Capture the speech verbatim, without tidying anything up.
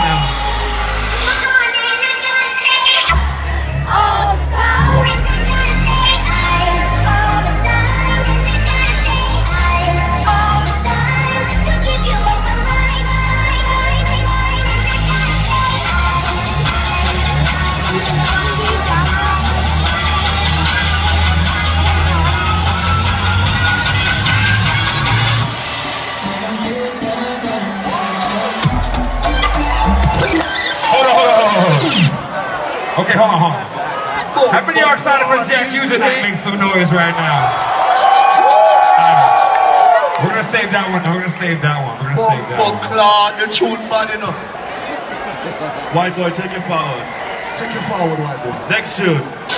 now. Okay, hold on, hold on. How many are excited for Jack U tonight? Make some noise right now. Uh, we're gonna save that one. We're gonna save that one. We're gonna save that one. Claude, the tune bad enough. White boy, take it forward. Take it forward, white boy. Next tune.